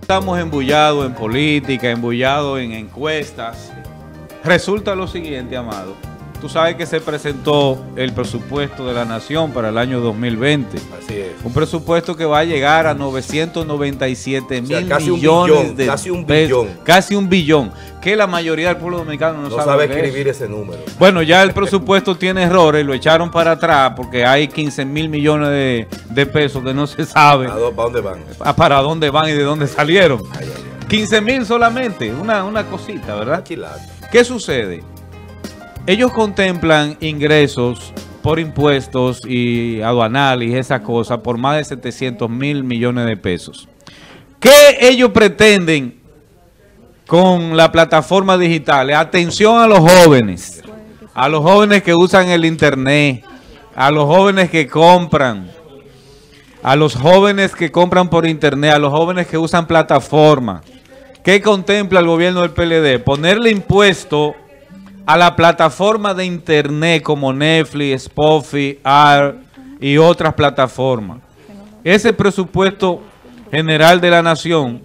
estamos embullados en política, embullados en encuestas. Resulta lo siguiente, Amado. Tú sabes que se presentó el presupuesto de la Nación para el año 2020. Así es. Un presupuesto que va a llegar a 997 mil casi millones de casi un pesos. billón. Casi un billón. Que la mayoría del pueblo dominicano no sabe escribir ese número. Bueno, ya el presupuesto tiene errores, lo echaron para atrás porque hay 15 mil millones de pesos que no se sabe. ¿Para dónde van? Para dónde van y de dónde salieron. Ay, ay, ay. 15 mil solamente, una cosita, ¿verdad? Alquilado. ¿Qué sucede? Ellos contemplan ingresos por impuestos y aduanales y esas cosas por más de 700 mil millones de pesos. ¿Qué ellos pretenden con la plataforma digital? Atención a los jóvenes que usan el internet, a los jóvenes que compran, a los jóvenes que compran por internet, a los jóvenes que usan plataformas. ¿Qué contempla el gobierno del PLD? Ponerle impuesto a la plataforma de internet como Netflix, Spotify, y otras plataformas. Ese presupuesto general de la Nación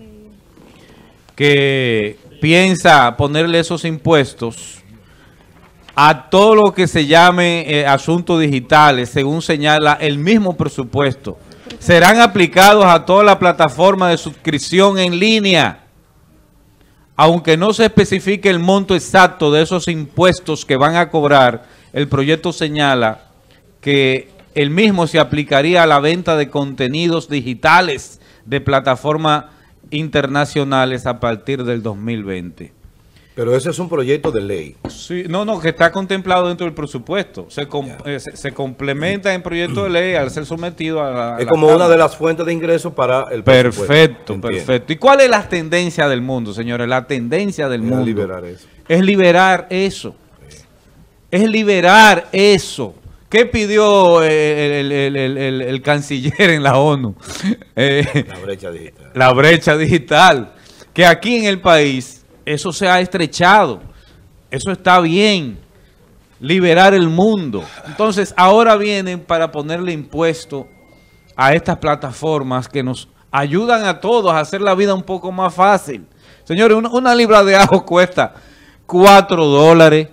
que piensa ponerle esos impuestos a todo lo que se llame asuntos digitales, según señala el mismo presupuesto, serán aplicados a toda la plataforma de suscripción en línea. Aunque no se especifique el monto exacto de esos impuestos que van a cobrar, el proyecto señala que el mismo se aplicaría a la venta de contenidos digitales de plataformas internacionales a partir del 2020. Pero ese es un proyecto de ley. Sí, no, que está contemplado dentro del presupuesto. Se complementa en proyecto de ley al ser sometido a la... Es como una de las fuentes de ingresos para el presupuesto. Perfecto, perfecto. ¿Y cuál es la tendencia del mundo, señores? La tendencia del mundo liberar eso. Es liberar eso. Es liberar eso. ¿Qué pidió el canciller en la ONU? La brecha digital. La brecha digital. Que aquí en el país eso se ha estrechado. Eso está bien. Liberar el mundo. Entonces, ahora vienen para ponerle impuesto a estas plataformas que nos ayudan a todos a hacer la vida un poco más fácil. Señores, una libra de ajo cuesta $4.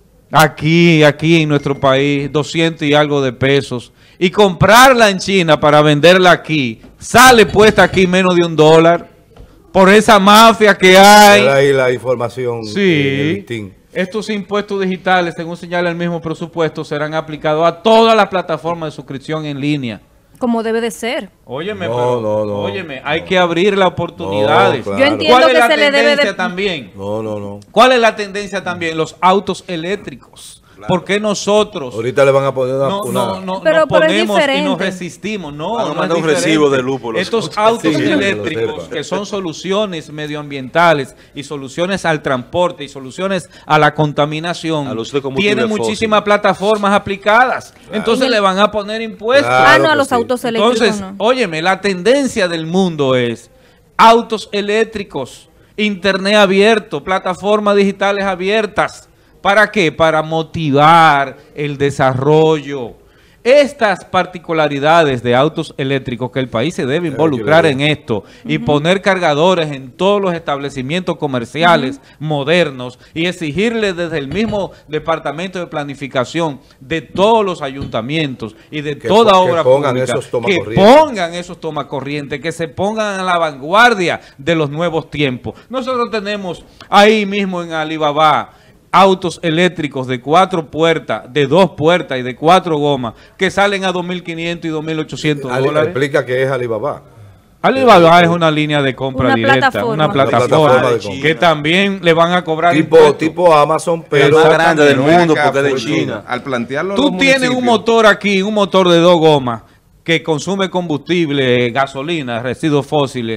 Aquí en nuestro país, 200 y algo de pesos. Y comprarla en China para venderla aquí, sale puesta aquí menos de $1. Por esa mafia que hay. Ahí la información. Sí. Estos impuestos digitales, según señala el mismo presupuesto, serán aplicados a todas las plataformas de suscripción en línea. Como debe de ser. Óyeme, óyeme, hay que abrir las oportunidades. Claro. Yo entiendo ¿Cuál es que la se le debe tendencia de... también? No. ¿Cuál es la tendencia también? Los autos eléctricos. Claro. ¿Por qué nosotros? Ahorita le van a poner pero nos ponemos es y nos resistimos. No, van a no mandar es un recibo de luz por los estos coches. autos Sí, eléctricos que son soluciones medioambientales y soluciones al transporte y soluciones a la contaminación, al uso de combustible tienen fósil. muchísimas plataformas aplicadas. Claro. Entonces le van a poner impuestos. Claro, no, a los autos eléctricos. Entonces, óyeme, la tendencia del mundo es autos eléctricos, internet abierto, plataformas digitales abiertas. ¿Para qué? Para motivar el desarrollo. Estas particularidades de autos eléctricos que el país se debe involucrar en esto y poner cargadores en todos los establecimientos comerciales modernos y exigirle desde el mismo departamento de planificación de todos los ayuntamientos y de toda obra pública que pongan esos tomacorrientes, que se pongan a la vanguardia de los nuevos tiempos. Nosotros tenemos ahí mismo en Alibaba autos eléctricos de 4 puertas, de 2 puertas y de 4 gomas que salen a $2.500 y $2.800. Explica qué es Alibaba. Alibaba es una línea de compra directa, una plataforma que también le van a cobrar tipo Amazon, pero más grande del mundo porque es de China. Al plantearlo, tú tienes un motor aquí, un motor de 2 gomas que consume combustible, gasolina, residuos fósiles,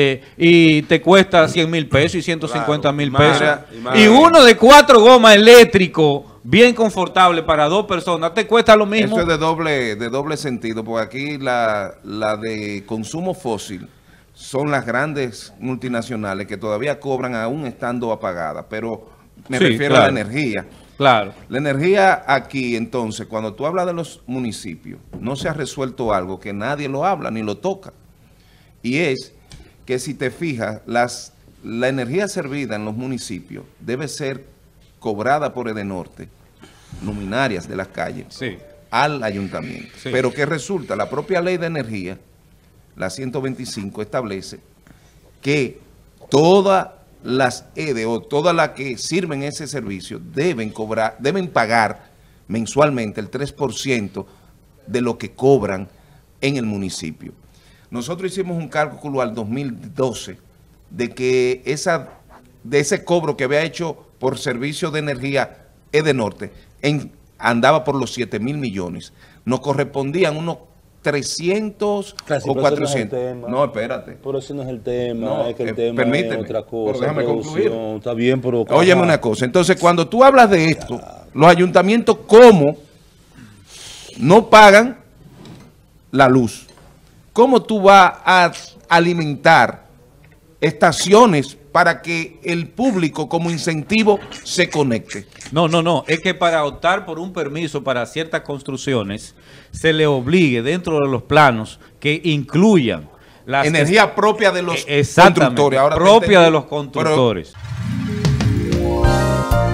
y te cuesta 100,000 pesos y 150,000 pesos. Y uno de 4 gomas eléctrico, bien confortable para 2 personas, te cuesta lo mismo. Eso es de doble sentido, porque aquí la de consumo fósil son las grandes multinacionales que todavía cobran aún estando apagadas, pero me refiero a la energía. Claro. La energía aquí, entonces, cuando tú hablas de los municipios, no se ha resuelto algo que nadie lo habla ni lo toca. Y es que si te fijas, la energía servida en los municipios debe ser cobrada por Edenorte, luminarias de las calles, Sí. al ayuntamiento. Sí. Pero ¿qué resulta? La propia ley de energía, la 125, establece que todas las EDE o todas las que sirven ese servicio deben pagar mensualmente el 3% de lo que cobran en el municipio. Nosotros hicimos un cálculo al 2012 de que de ese cobro que había hecho por servicio de energía Edenorte andaba por los 7.000 millones. Nos correspondían unos 300 Casi, o pero ese no es 400. el tema. No, espérate. Pero ese no es el tema, No, es que el tema permíteme, es otra cosa. pero déjame producción. concluir. Está bien, pero... Óyeme una cosa. Entonces, cuando tú hablas de esto, los ayuntamientos, ¿cómo no pagan la luz? ¿Cómo tú vas a alimentar estaciones para que el público como incentivo se conecte? No. Es que para optar por un permiso para ciertas construcciones, se le obligue dentro de los planos que incluyan las Energía propia de los exactamente, constructores. Ahora te propia entendí. de los Pero constructores.